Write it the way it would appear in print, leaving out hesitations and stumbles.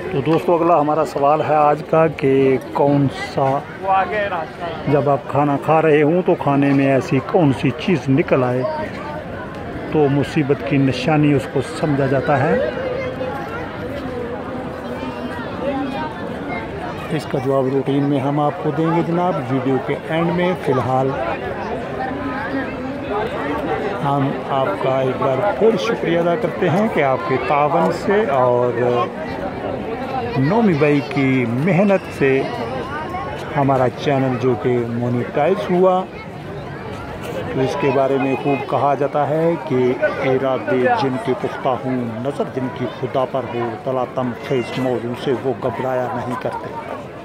तो दोस्तों अगला हमारा सवाल है आज का कि कौन सा, जब आप खाना खा रहे हों तो खाने में ऐसी कौन सी चीज़ निकल आए तो मुसीबत की निशानी उसको समझा जाता है। इसका जवाब रूटीन में हम आपको देंगे जनाब, वीडियो के एंड में। फ़िलहाल हम आपका एक बार फिर शुक्रिया अदा करते हैं कि आपके तावन से और नोमी भाई की मेहनत से हमारा चैनल जो कि मोनेटाइज हुआ। तो इसके बारे में खूब कहा जाता है कि इरादे जिनके पुख्ता हों, नज़र जिनकी खुदा पर हो, तला तम खेज मौजू से वो घबराया नहीं करते।